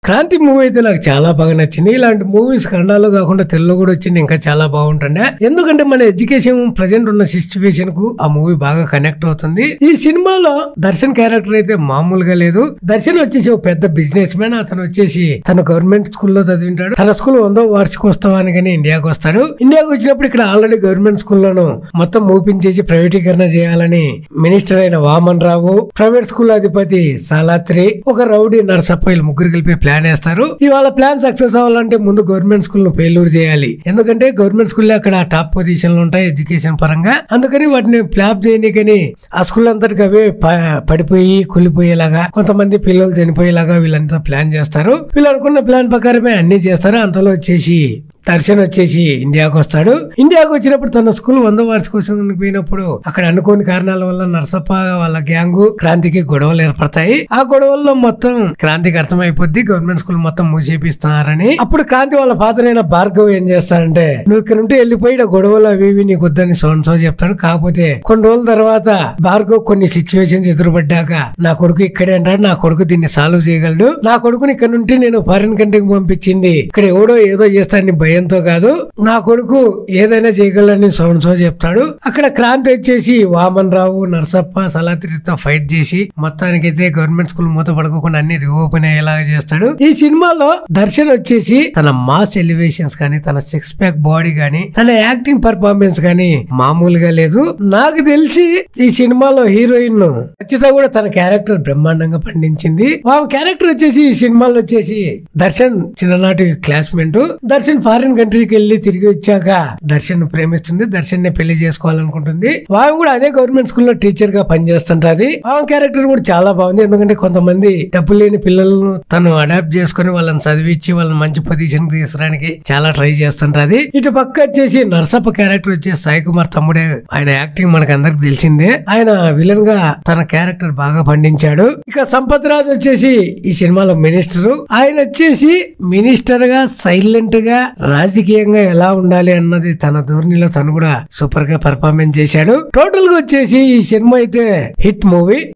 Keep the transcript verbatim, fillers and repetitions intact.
Kranti movie అయితే నాకు చాలా బాగా నచ్చింది. ఇలాంటి మూవీస్ కన్నడలో కాకుండా తెలుగులో కూడా వచ్చింది ఇంకా చాలా బాగుంటుండే. ఎందుకంటే మన ఎడ్యుకేషన్ ప్రజెంట్ ఉన్న సిచ్యువేషన్ కు ఆ మూవీ బాగా కనెక్ట్ అవుతుంది. ఈ సినిమాలో దర్శన్ క్యారెక్టర్ అయితే మామూలుగా లేదు. దర్శన్ వచ్చేసి ఒక పెద్ద బిజినెస్ మ్యాన్. అతను వచ్చేసి తన గవర్నమెంట్ స్కూల్లో చదివింటాడు. తన స్కూల్ వందో వార్షికోత్సవానికి ఇండియాకి వస్తాడు. ఇండియాకి వచ్చినప్పుడు ఇక్కడ ఆల్రెడీ గవర్నమెంట్ స్కూల్లోను మొత్తం మూపించేసి ప్రైవేటీకరణ చేయాలని మినిస్టర్ అయిన వామన్ రావు, ప్రైవేట్ స్కూల్ అధిపతి సాలాత్రి, ఒక రౌడీ నర్సప్ప వీళ్ళు ముగ్గురు కలిపి ప్లాన్ వేస్తారు. ఇవాళ ప్లాన్ సక్సెస్ అవ్వాలంటే ముందు గవర్నమెంట్ స్కూల్ ను ఫెయిల్యూర్ చేయాలి. ఎందుకంటే గవర్నమెంట్ స్కూల్ అక్కడ టాప్ పొజిషన్ లో ఉంటాయి ఎడ్యుకేషన్ పరంగా. అందుకని వాటిని ఫ్లాప్ చేయనీకని ఆ స్కూల్ అంతటికి అవే పడిపోయి కూలిపోయేలాగా, కొంతమంది పిల్లలు చనిపోయేలాగా వీళ్ళంతా ప్లాన్ చేస్తారు. వీళ్ళు అనుకున్న ప్లాన్ ప్రకారమే అన్ని చేస్తారు. అంతలో వచ్చేసి దర్శన్ వచ్చేసి ఇండియాకు వస్తాడు. ఇండియాకు వచ్చినప్పుడు తన స్కూల్ వంద వార్షికోత్సవానికి పోయినప్పుడు అక్కడ అనుకోని కారణాల వల్ల నరసప్ప వాళ్ళ గ్యాంగ్ క్రాంతికి గొడవలు ఏర్పడతాయి. ఆ గొడవల్లో మొత్తం క్రాంతికి అర్థమైపోద్ది గవర్నమెంట్ స్కూల్ మొత్తం మూసేపిస్తున్నారని. అప్పుడు క్రాంతి వాళ్ళ ఫాదర్ అయిన భార్గవ్ ఏం చేస్తాడంటే, నువ్వు ఇక్కడ ఉంటే వెళ్ళిపోయి గొడవలు అవి ఇవి నీకు వద్దని సో సో చెప్తాడు. కాకపోతే కొన్ని రోజుల తర్వాత భార్గవ్ కొన్ని సిచ్యువేషన్స్ ఎదురుపడ్డాక నా కొడుకు ఇక్కడే అంటాడు. నా కొడుకు దీన్ని సాల్వ్ చేయగలడు. నా కొడుకుని ఇక్కడ నుండి నేను ఫారిన్ కంట్రీకి పంపించింది ఇక్కడ ఎవడో ఏదో చేస్తానని భయం ఎంతో కాదు, నా కొడుకు ఏదైనా చేయగలని సౌండ్ సో చెప్తాడు. అక్కడ క్రాంతి వచ్చేసి వామన్ రావు, నరసప్ప, సలాత్రితో ఫైట్ చేసి మొత్తానికైతే గవర్నమెంట్ స్కూల్ మూత పడుకోకుండా అన్ని రీఓపెన్ అయ్యేలాగా చేస్తాడు. ఈ సినిమాలో దర్శన్ వచ్చేసి తన మాస్ ఎలివేషన్స్ కానీ, తన సిక్స్ ప్యాక్ బాడీ గానీ, తన యాక్టింగ్ పర్ఫార్మెన్స్ గానీ మామూలుగా లేదు. నాకు తెలిసి ఈ సినిమాలో హీరోయిన్ ఖచ్చితంగా కూడా తన క్యారెక్టర్ బ్రహ్మాండంగా పండించింది. ఆ క్యారెక్టర్ వచ్చేసి ఈ సినిమాలో వచ్చేసి దర్శన్ చిన్ననాటి క్లాస్మేట్. దర్శన్ ఫారిన్ కంట్రీకి వెళ్లి తిరిగి వచ్చాక దర్శన్ ప్రేమిస్తుంది. దర్శన్ ని పెళ్లి చేసుకోవాలనుకుంటుంది. ఆమె కూడా అదే గవర్నమెంట్ స్కూల్లో టీచర్ గా పనిచేస్తుంటది. ఆమె క్యారెక్టర్ కూడా చాలా బాగుంది. ఎందుకంటే కొంతమంది డబ్బులు లేని పిల్లలను తను అడాప్ట్ చేసుకుని వాళ్ళని చదివించి వాళ్ళని మంచి పొజిషన్ తీసుకురానికి చాలా ట్రై చేస్తుంటది. ఇటు పక్క వచ్చేసి నరసప్ప క్యారెక్టర్ వచ్చేసి సాయి కుమార్ తమ్ముడే. ఆయన యాక్టింగ్ మనకు అందరికి తెలిసిందే. ఆయన విలన్ గా తన క్యారెక్టర్ బాగా పండించాడు. ఇక సంపత్ రాజ్ వచ్చేసి ఈ సినిమాలో మినిస్టర్. ఆయన వచ్చేసి మినిస్టర్ గా సైలెంట్ గా రాజకీయంగా ఎలా ఉండాలి అన్నది తన ధోరణిలో తను కూడా సూపర్ గా పర్ఫార్మెన్స్ చేశాడు. టోటల్ గా వచ్చేసి ఈ సినిమా అయితే హిట్ మూవీ.